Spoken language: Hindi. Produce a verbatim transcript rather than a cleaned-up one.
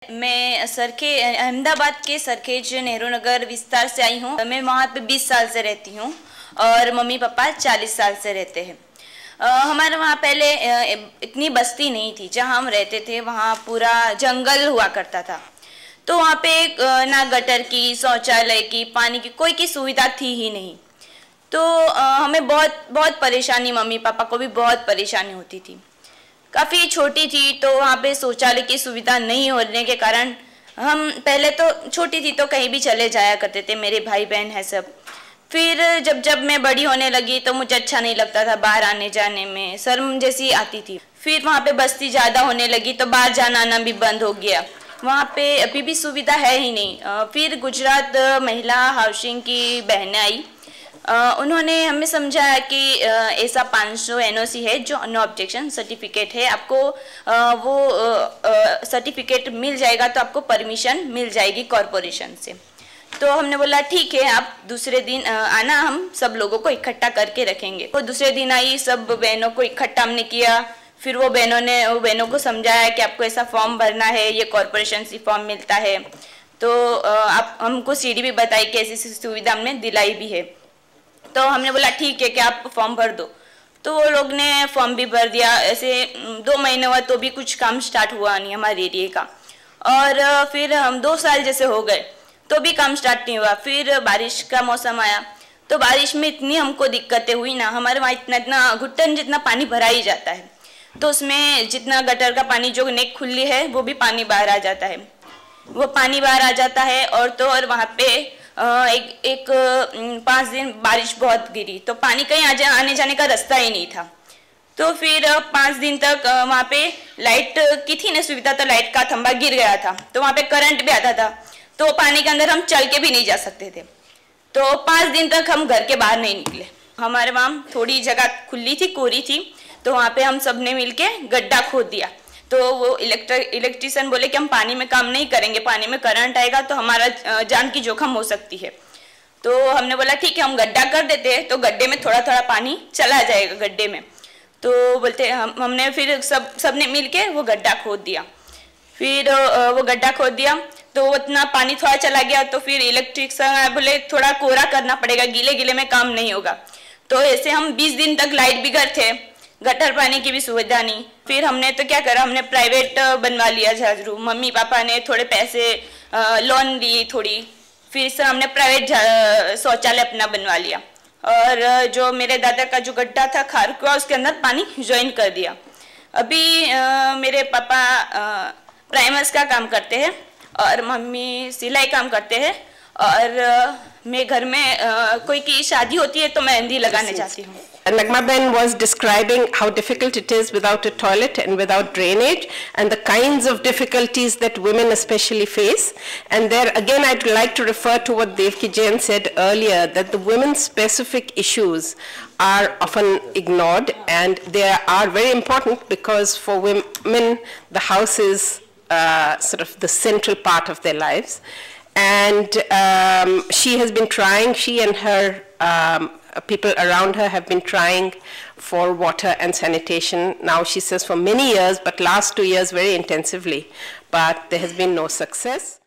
मैं सरखे अहमदाबाद के सरखेज नेहरू नगर विस्तार से आई हूँ। मैं वहाँ पे बीस साल से रहती हूँ और मम्मी पापा चालीस साल से रहते हैं। हमारे वहाँ पहले इतनी बस्ती नहीं थी, जहाँ हम रहते थे वहाँ पूरा जंगल हुआ करता था। तो वहाँ पे ना गटर की, शौचालय की, पानी की कोई की सुविधा थी ही नहीं। तो हमें बहुत बहुत परेशानी, मम्मी पापा को भी बहुत परेशानी होती थी। काफ़ी छोटी थी तो वहाँ पे शौचालय की सुविधा नहीं होने के कारण हम पहले तो छोटी थी तो कहीं भी चले जाया करते थे, मेरे भाई बहन है सब। फिर जब जब मैं बड़ी होने लगी तो मुझे अच्छा नहीं लगता था, बाहर आने जाने में शर्म जैसी आती थी। फिर वहाँ पे बस्ती ज़्यादा होने लगी तो बाहर जाना आना भी बंद हो गया। वहाँ पे अभी भी सुविधा है ही नहीं। फिर गुजरात महिला हाउसिंग की बहनें आई, उन्होंने हमें समझाया कि ऐसा पाँच सौ एन ओ सी है जो नो ऑब्जेक्शन सर्टिफिकेट है, आपको वो सर्टिफिकेट मिल जाएगा तो आपको परमिशन मिल जाएगी कॉरपोरेशन से। तो हमने बोला ठीक है, आप दूसरे दिन आना, हम सब लोगों को इकट्ठा करके रखेंगे। वो दूसरे दिन आई, सब बहनों को इकट्ठा हमने किया। फिर वो बहनों ने वो बहनों को समझाया कि आपको ऐसा फॉर्म भरना है, ये कॉरपोरेशन से फॉर्म मिलता है। तो आप हमको सीढ़ी भी बताई कि ऐसी सुविधा हमने दिलाई भी है। तो हमने बोला ठीक है कि आप फॉर्म भर दो। तो वो लोग ने फॉर्म भी भर दिया। ऐसे दो महीने हुआ तो भी कुछ काम स्टार्ट हुआ नहीं हमारे एरिया का। और फिर हम दो साल जैसे हो गए तो भी काम स्टार्ट नहीं हुआ। फिर बारिश का मौसम आया तो बारिश में इतनी हमको दिक्कतें हुई ना, हमारे वहाँ इतना इतना घुटन जितना पानी भरा ही जाता है। तो उसमें जितना गटर का पानी जो नेक खुली है वो भी पानी बाहर आ जाता है, वो पानी बाहर आ जाता है। और तो और वहाँ पे एक एक पाँच दिन बारिश बहुत गिरी तो पानी कहीं आ जा, आने जाने का रास्ता ही नहीं था। तो फिर पाँच दिन तक वहाँ पे लाइट की थी ना सुविधा, तो लाइट का खंभा गिर गया था तो वहाँ पे करंट भी आता था, तो पानी के अंदर हम चल के भी नहीं जा सकते थे। तो पाँच दिन तक हम घर के बाहर नहीं निकले। हमारे वहाँ थोड़ी जगह खुली थी, कोरी थी, तो वहाँ पे हम सब ने मिल के गड्ढा खोद दिया। तो वो इलेक्ट्रिक इलेक्ट्रिशियन बोले कि हम पानी में काम नहीं करेंगे, पानी में करंट आएगा तो हमारा जान की जोखिम हो सकती है। तो हमने बोला ठीक है, हम गड्ढा कर देते हैं तो गड्ढे में थोड़ा थोड़ा पानी चला जाएगा गड्ढे में। तो बोलते हम हमने फिर सब सब ने मिल के वो गड्ढा खोद दिया। फिर वो गड्ढा खोद दिया तो उतना पानी थोड़ा चला गया। तो फिर इलेक्ट्रिशियन बोले थोड़ा कोरा करना पड़ेगा, गीले गीले में काम नहीं होगा। तो ऐसे हम बीस दिन तक लाइट भी घर थे, गटर पानी की भी सुविधा नहीं। फिर हमने तो क्या करा, हमने प्राइवेट बनवा लिया झाजरू। मम्मी पापा ने थोड़े पैसे लोन ली थोड़ी, फिर से हमने प्राइवेट शौचालय अपना बनवा लिया। और जो मेरे दादा का जो गड्ढा था खार कुआ, उसके अंदर पानी ज्वाइन कर दिया। अभी आ, मेरे पापा प्राइमर्स का काम करते हैं और मम्मी सिलाई काम करते हैं। और मैं घर में आ, कोई की शादी होती है तो मेहंदी लगाने जाती हूँ। Nagmaben was describing how difficult it is without a toilet and without drainage, and the kinds of difficulties that women especially face. And there again I'd like to refer to what Devki Jain said earlier, that the women's specific issues are often ignored, and they are very important because for women the house is uh, sort of the central part of their lives. And um, she has been trying, she and her um, people around her have been trying for water and sanitation now, she says, for many years, but last two years very intensively, but there has been no success.